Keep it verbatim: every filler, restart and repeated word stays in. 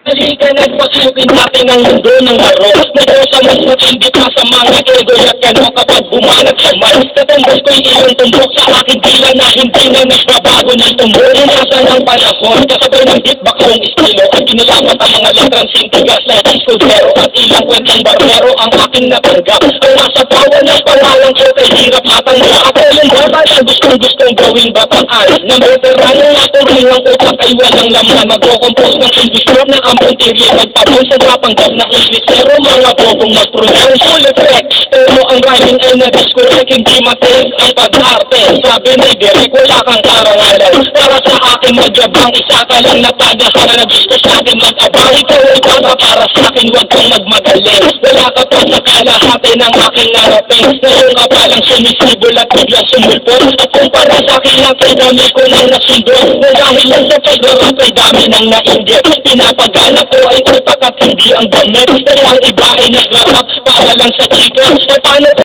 Halika nagpasukin natin ang mundo ng laro. Medyo sa mas matindi pa sa mga ego at kano kapag bumanat sa mic. Natumbos ko'y iyong tumbok sa aking dila na hindi na nagbabago ng tumbok. Inasa ng panahon, kasabay ng beatbox yung estilo at kinalamat ang mga letrang sintigas na disco zero at ilang kwentang barbero ang aking natanggap. Ang nasa pawan ng pangalan ko kay hirap matangga. Ako yung bata na gustong-gustong gawing bataan na veterano na tuloy ang utak ay walang laman. Magko-compose ng English rap na ampong tiri magpapon sa kapanggap na English pero mga bobong mag-pronounce full effect. Pero ang rhyming ay na-discorrect, hindi matig ang pag-arte. Sabi ni Derek, wala kang karangalan. Para sa akin magyabang, isa ka lang na tagahara na gusto sa akin mag-abang. Ikaw ay bata para sa akin, huwag kang magmagaling. Wala ka pa sa kalahati ng aking narapin. Ngayon ka palang sumisibol at biglang sumulpot. At kung para sa akin lang kay dami ko nang nasundot. Na dahil lang sa pag-rap ay dami nang nainggit. Pinapagana ko ay utak at hindi ang damit. Kaya ang iba ay nagrarap para lang sa chika. At paano